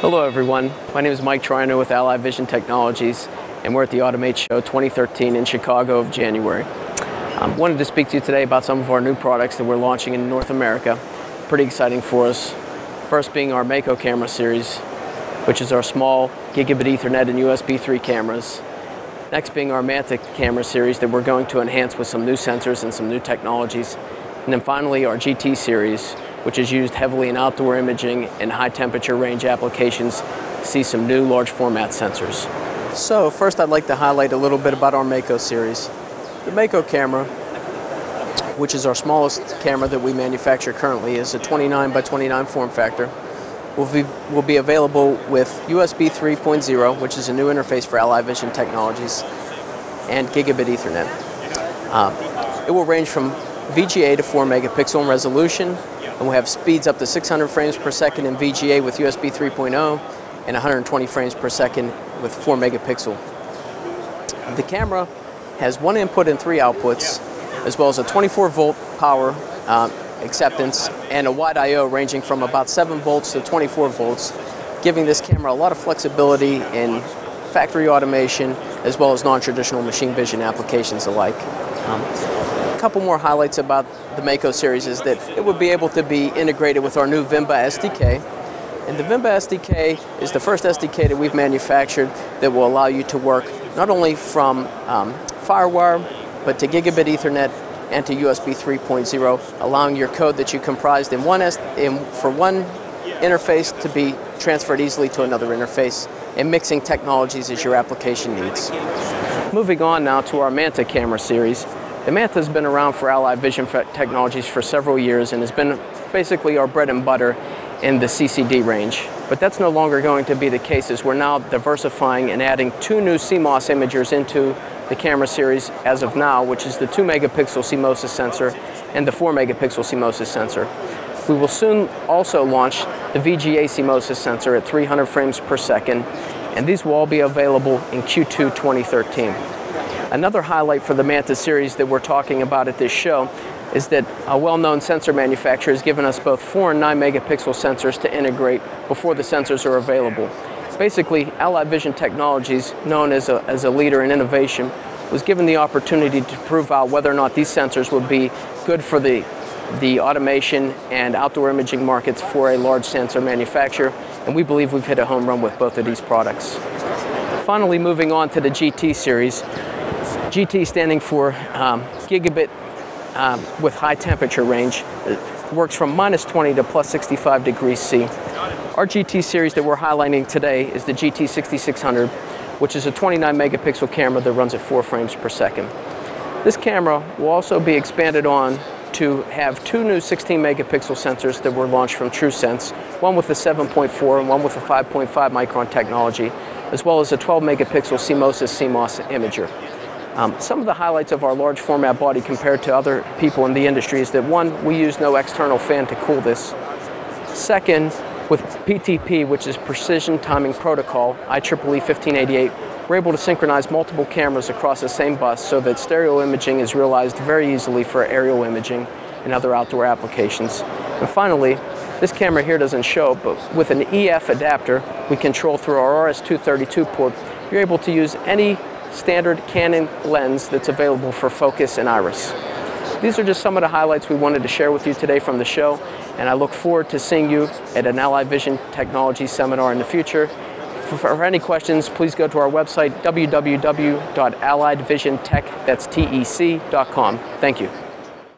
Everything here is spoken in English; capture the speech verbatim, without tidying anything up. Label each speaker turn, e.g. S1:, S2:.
S1: Hello everyone, my name is Mike Troiano with Allied Vision Technologies, and we're at the Automate Show twenty thirteen in Chicago of January. I um, wanted to speak to you today about some of our new products that we're launching in North America. Pretty exciting for us. First being our Mako camera series, which is our small gigabit Ethernet and U S B three cameras. Next being our Manta camera series that we're going to enhance with some new sensors and some new technologies. And then finally our G T series, which is used heavily in outdoor imaging and high temperature range applications, to see some new large format sensors. So first I'd like to highlight a little bit about our Mako series. The Mako camera, which is our smallest camera that we manufacture currently, is a twenty-nine by twenty-nine form factor. Will be, will be available with U S B three point oh, which is a new interface for Allied Vision Technologies, and gigabit Ethernet. Um, it will range from V G A to four megapixel in resolution, and we'll have speeds up to six hundred frames per second in V G A with U S B three point oh and one hundred twenty frames per second with four megapixel. The camera has one input and three outputs, as well as a twenty-four volt power um, acceptance and a wide I O ranging from about seven volts to twenty-four volts, giving this camera a lot of flexibility in factory automation as well as non-traditional machine vision applications alike. Um, a couple more highlights about the Mako series is that it will be able to be integrated with our new Vimba S D K. And the Vimba S D K is the first S D K that we've manufactured that will allow you to work not only from um, FireWire, but to gigabit Ethernet and to U S B three point oh, allowing your code that you comprised in one S in, for one interface to be transferred easily to another interface, and mixing technologies as your application needs. Moving on now to our Manta camera series. The Manta has been around for Allied Vision Technologies for several years and has been basically our bread and butter in the C C D range. But that's no longer going to be the case, as we're now diversifying and adding two new C MOS imagers into the camera series as of now, which is the two megapixel C MOS sensor and the four megapixel C MOS sensor. We will soon also launch the V G A C MOS sensor at three hundred frames per second, and these will all be available in Q two twenty thirteen. Another highlight for the Manta series that we're talking about at this show is that a well-known sensor manufacturer has given us both four and nine megapixel sensors to integrate before the sensors are available. Basically, Allied Vision Technologies, known as a, as a leader in innovation, was given the opportunity to prove out whether or not these sensors would be good for the, the automation and outdoor imaging markets for a large sensor manufacturer, and we believe we've hit a home run with both of these products. Finally, moving on to the G T series. G T standing for um, gigabit um, with high temperature range. It works from minus twenty to plus sixty-five degrees C. Our G T series that we're highlighting today is the G T sixty-six hundred, which is a twenty-nine megapixel camera that runs at four frames per second. This camera will also be expanded on to have two new sixteen megapixel sensors that were launched from Truesense, one with a seven point four and one with a five point five micron technology, as well as a twelve megapixel C MOS C MOS imager. Um, some of the highlights of our large format body compared to other people in the industry is that, one, we use no external fan to cool this. Second, with P T P, which is Precision Timing Protocol, I triple E fifteen eighty-eight, we're able to synchronize multiple cameras across the same bus so that stereo imaging is realized very easily for aerial imaging and other outdoor applications. And finally, this camera here doesn't show, but with an E F adapter we control through our R S two thirty-two port, you're able to use any standard Canon lens that's available for focus and iris. These are just some of the highlights we wanted to share with you today from the show, and I look forward to seeing you at an Allied Vision Technology seminar in the future. For, for any questions, please go to our website, w w w dot allied vision tech, that's T E C, dot com. Thank you.